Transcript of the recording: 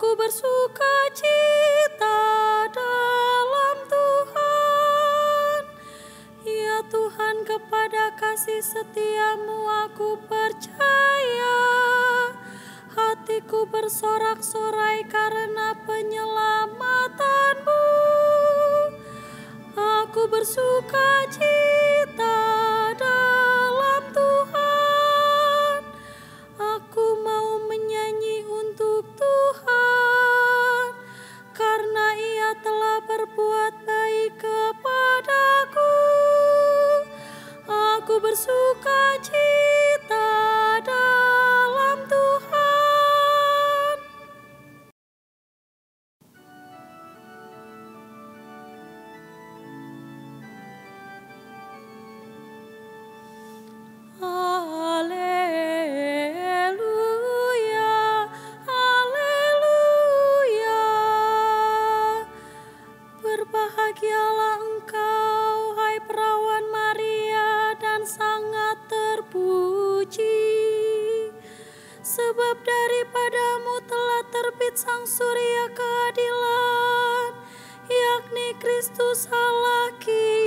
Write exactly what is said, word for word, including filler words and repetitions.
Aku bersuka cita dalam Tuhan. Ya Tuhan, kepada kasih setiamu aku percaya. Hatiku bersorak-sorai karena penyelamatanmu. Aku bersuka cita dalam Tuhan. Aku mau menyanyi untuk Tuhan, karena Ia telah berbuat baik kepadaku. Aku bersuka cita dalam Tuhan. Haleluya, haleluya. Berbahagialah engkau, hai perawan Maria, dan sangat terpuji, sebab daripadamu telah terbit sang surya keadilan, yakni Kristus Allah kita.